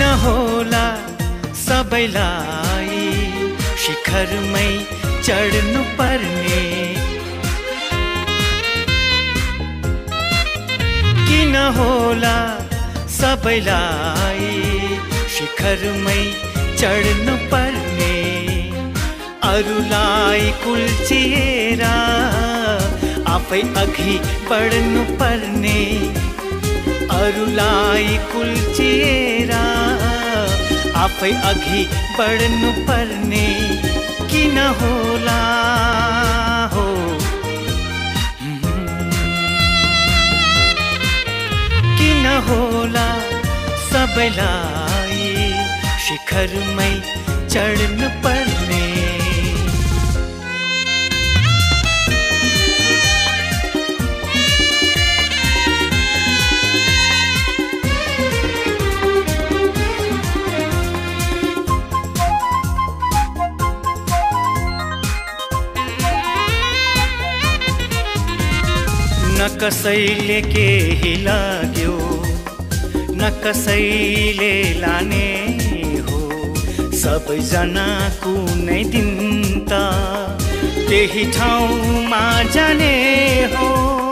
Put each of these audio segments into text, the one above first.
होला सबैलाई शिखरमै चढ्नु पर्ने? किन होला सबैलाई शिखरमै चढ्नु पर्ने? अरूलाई कुल्चिएर आफै अघि बढ्नु पर्ने? अरूलाई कुल्चिएर आफै अघि बढ्नु पर्ने? किन होला हो? किन होला सबैलाई शिखरमै चढ्नु पर्ने? न कसैले केही लाग्यो न कसैले लाने हो, सबैजना कुनै दिन त त्यही ठाउँमा जाने हो।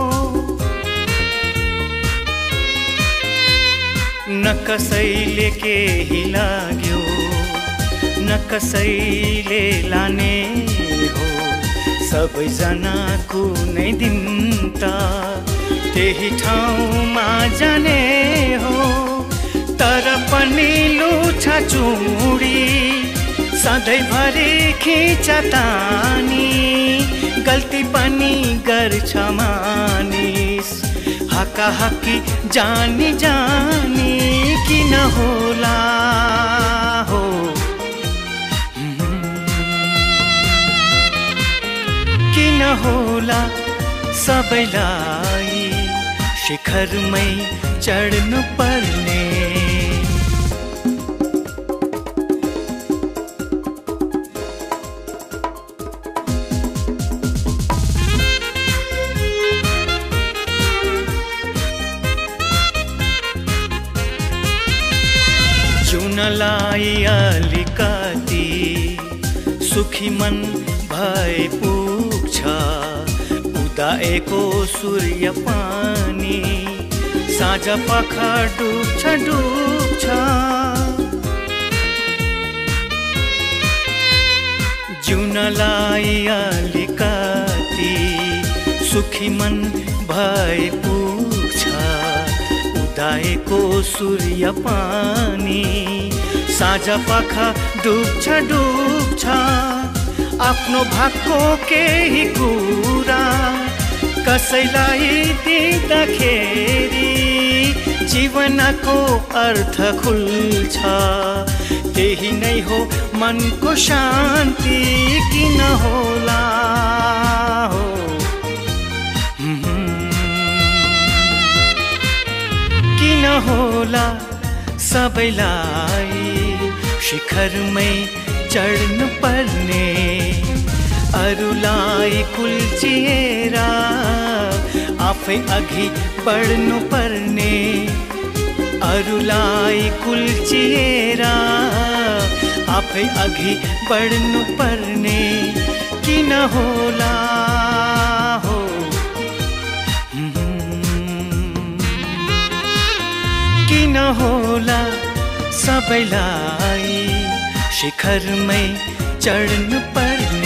न कसैले केही लाग्यो न कसैले लाने हो, सबैजना कुनै दिन त त्यही ठाउँमा जाने हो। तर पनि लुछा चुडी सधैँभरि खिचतानी, गल्ती पनि गर्छ मानिस हकाहकी जानी जानी। किन होला हो? किन होला सबैलाई शिखरमै चढ्नु पर्ने? जुनलाई अलिकति सुखी मन भए पुग्छ, उदाएको सूर्य पानी साँझ पख डुब्छ डुब्छ। जुनलाई अलिकति सुखी मन भए पुग्छ, उदाएको सूर्य पानी साँझ पख डुब्छ डुब्छ। आफ्नो भागको केही कुरा कसैलाई दिँदाखेरि जीवनको अर्थ खुल्छ, त्यही नै हो मनको शान्ति। किन होला हो? किन होला सबैलाई शिखरमै चढ्नु पर्ने? अरूलाई कुल्चिएर आफै अघि बढ्नु पर्ने? अरूलाई कुल्चिएर आफै अघि बढ्नु पर्ने? किन होला हो? किन होला सबैलाई शिखरमै चढ्नु पर्ने?